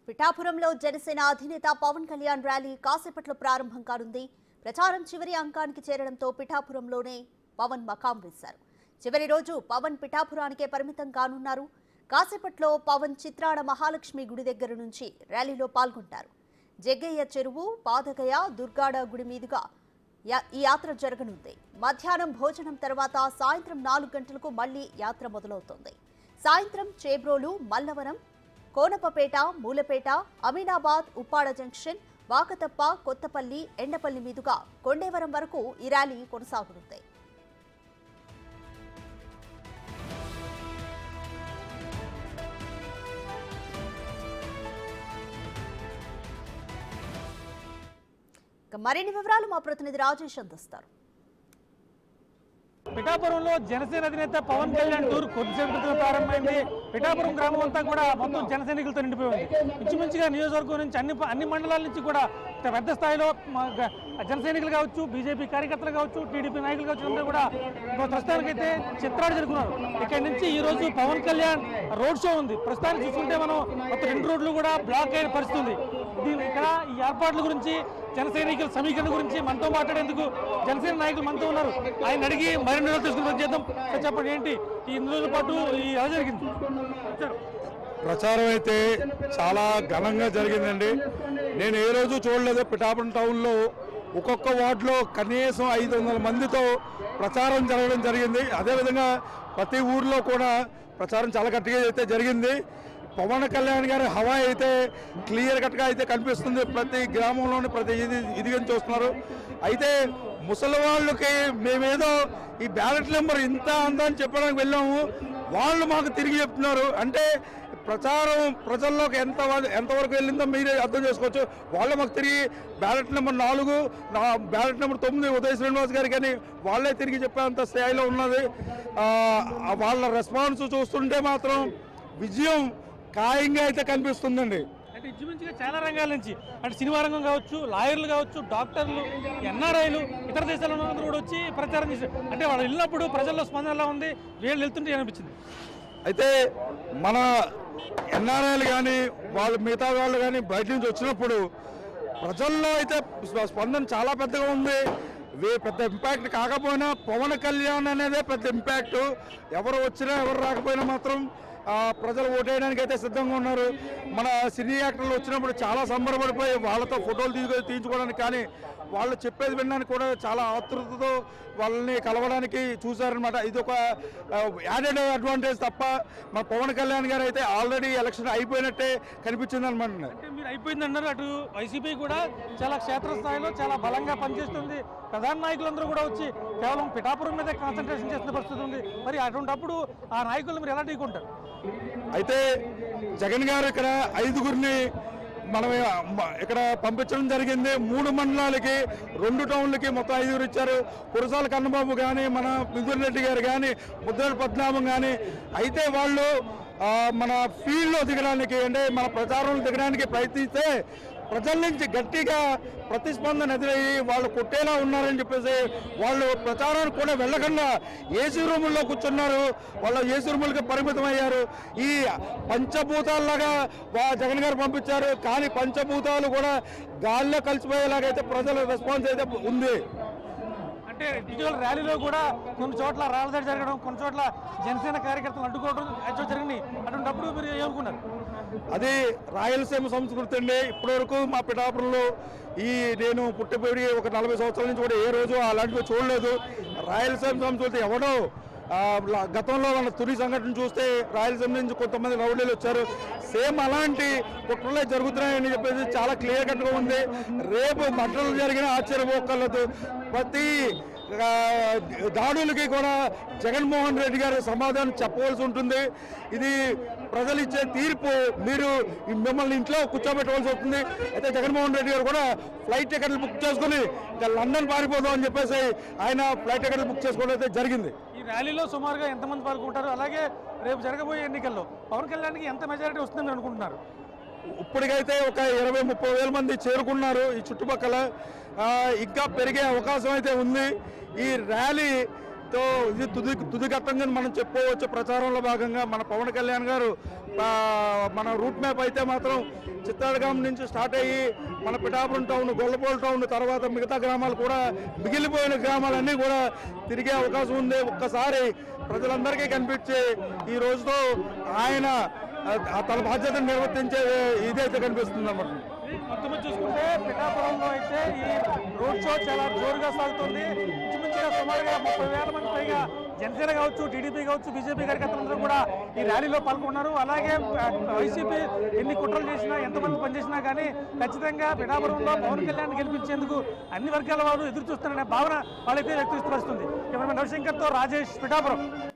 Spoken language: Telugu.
పిఠాపురంలో జనసేన అధినేత పవన్ కళ్యాణ్ ర్యాలీ కాసేపట్లో ప్రారంభం కానుంది. ప్రచారం చివరి అంకానికి చేరడంతో పిఠాపురంలోనే పవన్ మకాం వేశారు. చివరి రోజు పవన్ పిఠాపురానికే పరిమితం కానున్నారు. కాసేపట్లో పవన్ చిత్రాడ మహాలక్ష్మి గుడి దగ్గర నుంచి ర్యాలీలో పాల్గొంటారు. జగ్గయ్య చెరువు, పాదగయ, దుర్గాడ గుడి మీదుగా ఈ యాత్ర జరగనుంది. మధ్యాహ్నం భోజనం తర్వాత సాయంత్రం 4 గంటలకు మళ్లీ యాత్ర మొదలవుతోంది. సాయంత్రం చేబ్రోలు, మల్లవరం, కోనపపేట, మూలపేట, అమీనాబాద్, ఉప్పాడ జంక్షన్, వాకతప్ప, కొత్తపల్లి, ఎండపల్లి మీదుగా కొండేవరం వరకు ఈ ర్యాలీ కొనసాగనుంది. మరిన్ని వివరాలు మా ప్రతినిధి రాజేష్ అందిస్తారు. పిఠాపురంలో జనసేన అధినేత పవన్ కళ్యాణ్ టూర్ కొద్దిసేపు క్రితం ప్రారంభమైంది. పిఠాపురం గ్రామం అంతా కూడా మొత్తం జన సైనికులతో నిండిపోయింది. ఇంచుమించుగా నియోజకవర్గం నుంచి అన్ని మండలాల నుంచి కూడా పెద్ద స్థాయిలో జన సైనికులు కావచ్చు, బీజేపీ కార్యకర్తలు కావచ్చు, టీడీపీ నాయకులు కావచ్చు, అందరూ కూడా ప్రస్తుతానికైతే చిత్రాలు జరుగుతున్నారు. ఇక్కడి నుంచి ఈ రోజు పవన్ కళ్యాణ్ రోడ్ షో ఉంది. ప్రస్తుతానికి చూసుకుంటే మనం మొత్తం 2 రోడ్లు కూడా బ్లాక్ అయిన పరిస్థితి ఉంది. ఇక్కడ ఈ ఏర్పాట్ల గురించి, జన సైనికుల సమీకరణ గురించి మనతో మాట్లాడేందుకు జనసేన నాయకులు మనతో ఉన్నారు. ఆయన అడిగి మరిన్ని రోజులు తీసుకుని చేద్దాం. చెప్పండి, ఏంటి ఈ 2 రోజుల పాటు ఎలా జరిగింది? ప్రచారం అయితే చాలా ఘనంగా జరిగిందండి. నేను ఏ రోజు చూడలేదు. పిఠాపురం టౌన్లో ఒక్కొక్క వార్డులో కనీసం 500 మందితో ప్రచారం జరగడం జరిగింది. అదేవిధంగా ప్రతి ఊర్లో కూడా ప్రచారం చాలా గట్టిగా అయితే జరిగింది. పవన్ కళ్యాణ్ గారి హవా అయితే క్లియర్ కట్గా అయితే కనిపిస్తుంది. ప్రతి గ్రామంలోని ప్రతి ఇదిగా చూస్తున్నారు. అయితే ముసలి వాళ్ళకి మేమేదో ఈ బ్యాలెట్ నెంబర్ ఇంత అందని చెప్పడానికి వెళ్ళాము, వాళ్ళు మాకు తిరిగి చెప్తున్నారు. అంటే ప్రచారం ప్రజల్లోకి ఎంతవరకు వెళ్ళిందో మీరే అర్థం చేసుకోవచ్చు. వాళ్ళు మాకు తిరిగి ballot number 4, ballot number 9 Uday Srinivas గారు కానీ వాళ్ళే తిరిగి చెప్పేంత స్థాయిలో ఉన్నది. వాళ్ళ రెస్పాన్స్ చూస్తుంటే మాత్రం విజయం ఖాయంగా అయితే కనిపిస్తుందండి. అంటే ఇంచుమించుగా చాలా రంగాల నుంచి, అంటే సినిమా రంగం కావచ్చు, లాయర్లు కావచ్చు, డాక్టర్లు, ఎన్ఆర్ఐలు, ఇతర దేశాల అందరూ కూడా వచ్చి ప్రచారం చేశారు. అంటే వాళ్ళు వెళ్ళినప్పుడు ప్రజల్లో స్పందన ఎలా ఉంది, వీళ్ళు వెళ్తుంటే అనిపించింది. అయితే మన ఎన్ఆర్ఐలు కానీ వాళ్ళు మిగతా వాళ్ళు కానీ బయట నుంచి వచ్చినప్పుడు ప్రజల్లో అయితే స్పందన చాలా పెద్దగా ఉంది. పెద్ద ఇంపాక్ట్ కాకపోయినా పవన్ కళ్యాణ్ అనేదే పెద్ద ఇంపాక్ట్. ఎవరు వచ్చినా ఎవరు రాకపోయినా మాత్రం ప్రజలు ఓటేయడానికి అయితే సిద్ధంగా ఉన్నారు. మన సినీ యాక్టర్లు వచ్చినప్పుడు చాలా సంబరపడిపోయి వాళ్ళతో ఫోటోలు తీయించుకోవడానికి కానీ వాళ్ళు చెప్పేది వినడానికి కూడా చాలా ఆతృతతో వాళ్ళని కలవడానికి చూశారనమాట. ఇది ఒక యాడెడ్ అడ్వాంటేజ్ తప్ప మన పవన్ కళ్యాణ్ గారు అయితే ఆల్రెడీ ఎలక్షన్ అయిపోయినట్టే కనిపించింది అనమాట. అంటే మీరు అయిపోయింది అన్నారు. అటు వైసీపీ కూడా చాలా క్షేత్రస్థాయిలో చాలా బలంగా పనిచేస్తుంది. ప్రధాన నాయకులందరూ కూడా వచ్చి కేవలం పిఠాపురం మీద కాన్సన్ట్రేషన్ చేస్తున్న పరిస్థితి ఉంది. మరి అటువంటిప్పుడు ఆ నాయకులు మీరు ఎలా ఢీకొంటారు? అయితే జగన్ గారు ఇక్కడ 5గురిని మనం ఇక్కడ పంపించడం జరిగింది. 3 మండలాలకి, 2 టౌన్లకి మొత్తం 5గురు ఇచ్చారు. కురసాల కన్నబాబు కానీ, మన మిథున్ రెడ్డి గారు కానీ, ముద్రగడ పద్మనాభం కానీ. అయితే వాళ్ళు మన ఫీల్డ్లో దిగడానికి, అంటే మన ప్రచారంలో దిగడానికి ప్రయత్నిస్తే ప్రజల నుంచి గట్టిగా ప్రతిస్పందన ఎదురయ్యి వాళ్ళు కొట్టేలా ఉన్నారని చెప్పేసి వాళ్ళు ప్రచారానికి కూడా వెళ్ళకుండా ఏసీ రూముల్లో కూర్చున్నారు. వాళ్ళు ఏసీ రూములకి పరిమితం అయ్యారు. ఈ పంచభూతాల్లాగా జగన్ గారు పంపించారు. కానీ పంచభూతాలు కూడా గాల్లో కలిసిపోయేలాగైతే ప్రజల రెస్పాన్స్ అయితే ఉంది. అంటే ఇటీవల ర్యాలీలో కూడా కొన్ని చోట్ల రాళ్ళదాడి జరగడం, కొన్ని చోట్ల జనసేన కార్యకర్తలు అడ్డుకోవడం జరిగింది. అటువంటిప్పుడు మీరు ఏమనుకున్నారు? అది రాయలసీమ సంస్కృతి అండి. ఇప్పటివరకు మా పిఠాపురంలో నేను పుట్టిపోయి ఒక 40 సంవత్సరాల నుంచి కూడా ఏ రోజు అలాంటివి చూడలేదు. రాయలసీమ సంస్కృతి ఎవడో గతంలో మన తుని సంఘటన చూస్తే రాయలసీమ నుంచి కొంతమంది రౌడీలు వచ్చారు. సేమ్ అలాంటి కుట్రలే జరుగుతున్నాయని చెప్పేసి చాలా క్లియర్ కట్గా ఉంది. రేపు మంటలు జరిగిన ఆశ్చర్యపోకర్లేదు. ప్రతి దాడులకి కూడా జగన్మోహన్ రెడ్డి గారు సమాధానం చెప్పవలసి ఉంటుంది. ఇది ప్రజలు ఇచ్చే తీర్పు. మీరు మిమ్మల్ని ఇంట్లో కూర్చోబెట్టవలసి వస్తుంది. అయితే జగన్మోహన్ రెడ్డి గారు కూడా ఫ్లైట్ టికెట్లు బుక్ చేసుకుని లండన్ పారిపోదాం అని చెప్పేసి ఆయన ఫ్లైట్ టికెట్లు బుక్ చేసుకోవడం అయితే జరిగింది. ఈ ర్యాలీలో సుమారుగా ఎంతమంది పాల్గొంటారు? అలాగే రేపు జరగబోయే ఎన్నికల్లో పవన్ కళ్యాణ్కి ఎంత మెజారిటీ వస్తుందని మీరు అనుకుంటున్నారు? ఇప్పటికైతే ఒక 20-30 వేల మంది చేరుకున్నారు ఈ చుట్టుపక్కల. ఇంకా పెరిగే అవకాశం అయితే ఉంది. ఈ ర్యాలీ ఇది తుది ఘట్టంగా మనం చెప్పుకోవచ్చు. ప్రచారంలో భాగంగా మన పవన్ కళ్యాణ్ గారు మన రూట్ మ్యాప్ అయితే మాత్రం చిత్తాడగాం నుంచి స్టార్ట్ అయ్యి మన పిఠాపురం టౌన్, గొల్లపోలు టౌన్, తర్వాత మిగతా గ్రామాలు కూడా మిగిలిపోయిన గ్రామాలన్నీ కూడా తిరిగే అవకాశం ఉంది. ఒక్కసారి ప్రజలందరికీ కనిపించే ఈ రోజుతో ఆయన తన బాధ్యతను నిర్వర్తించే ఇదైతే కనిపిస్తుంది అన్నమాట. మొత్తం చూసుకుంటే పిఠాపురంలో అయితే ఈ రోడ్ షో చాలా జోరుగా సాగుతుంది. ఇంచుమించుగా సుమారుగా 30,000 మంది పైగా జనసేన కావచ్చు, టీడీపీ కావచ్చు, బీజేపీ కార్యకర్తలందరూ కూడా ఈ ర్యాలీలో పాల్గొన్నారు. అలాగే వైసీపీ ఎన్ని కుట్రలు చేసినా, ఎంతమంది పనిచేసినా కానీ ఖచ్చితంగా పిఠాపురంలో పవన్ కళ్యాణ్ గెలిపించేందుకు అన్ని వర్గాల వారు ఎదురు చూస్తారనే భావన వాళ్ళైతే వ్యక్తపరుస్తుంది. కెమెరామెన్ రవిశంకర్తో రాజేష్, పిఠాపురం.